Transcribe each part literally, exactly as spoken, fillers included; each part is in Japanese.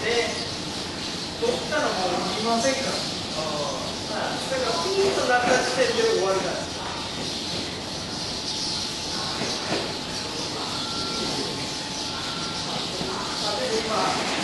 で、取ったらもう見ませんから。だからピーンとなった時点で終わりなんです。今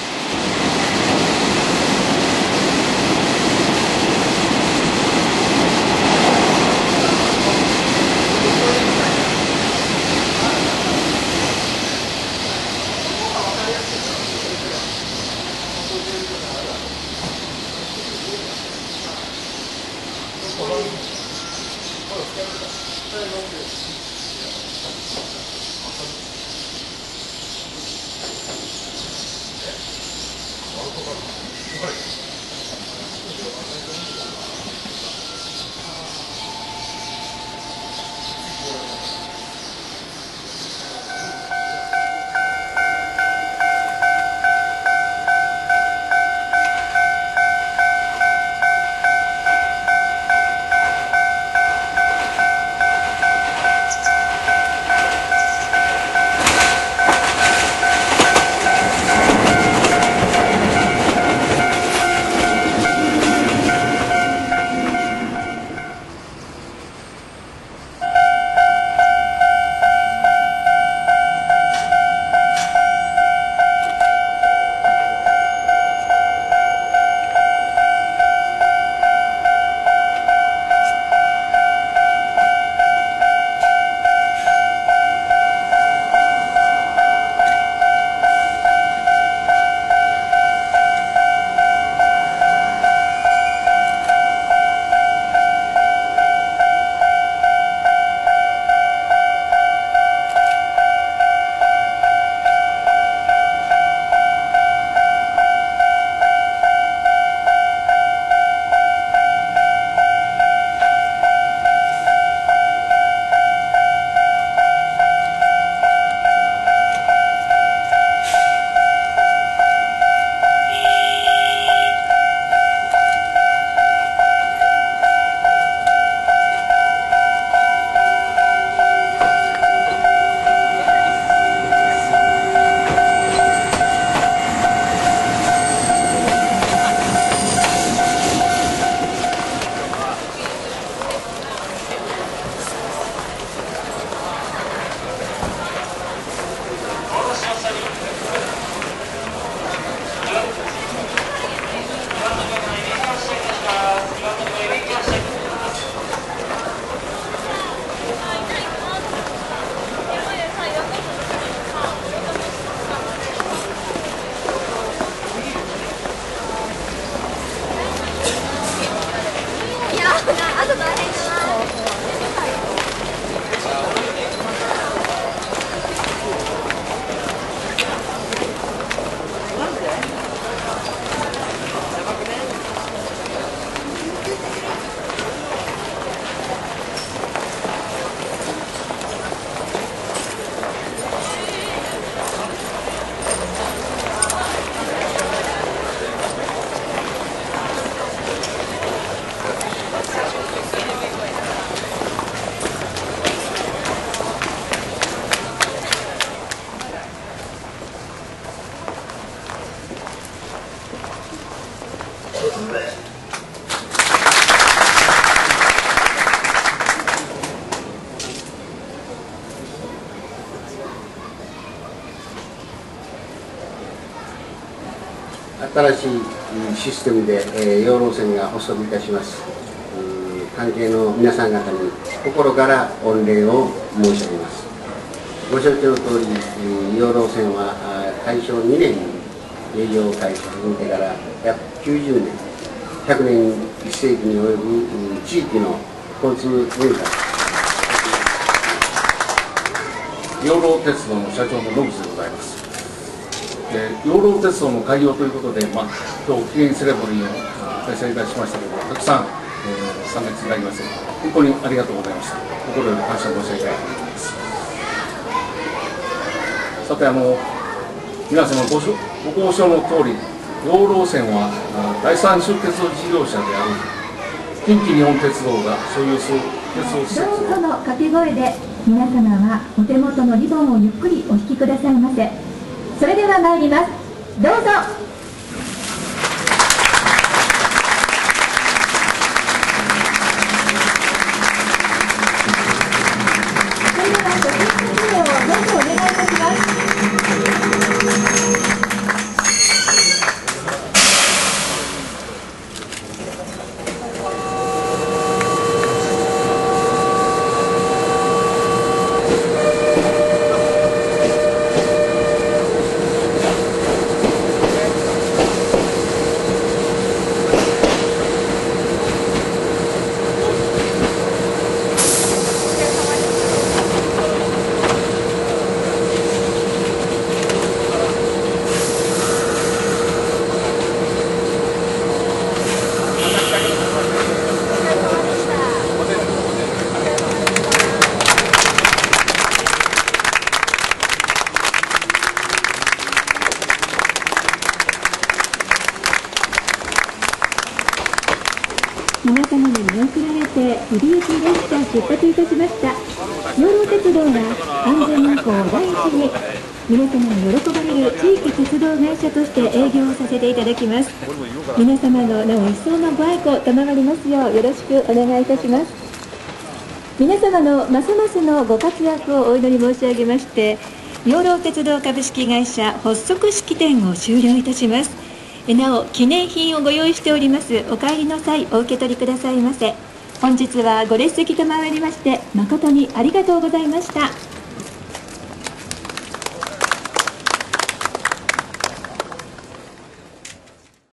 新しいシステムで、えー、養老船が発足いたします。関係の皆さん方に心から御礼を申し上げます。ご承知の通り、養老船は大正にねんに営業開始をしてから約きゅうじゅうねん、ひゃくねんいっ世紀に及ぶ地域の交通文化、 養老鉄道の社長の野口でございます。養老鉄道の開業ということで、まあ、今日記念セレモニーを開催いたしましたけど、たくさん、えー、参列いただきまして本当にありがとうございました。心より感謝申し上げたいと思います。さて、あの皆様ごご交渉の通り、養老線は第三種鉄道事業者である近畿日本鉄道が所有する鉄道施設。 どうぞの掛け声で皆様はお手元のリボンをゆっくりお引きくださいませ。それでは参ります。どうぞ。 皆様に見送られて入り行き列車出発いたしました。養老鉄道は安全運行を第一に皆様に喜ばれる地域鉄道会社として営業をさせていただきます。皆様のなお一層のご愛顧賜りますようよろしくお願いいたします。皆様のますますのご活躍をお祈り申し上げまして、養老鉄道株式会社発足式典を終了いたします。なお記念品をご用意しております。お帰りの際お受け取りくださいませ。本日はご列席賜りまして誠にありがとうございました。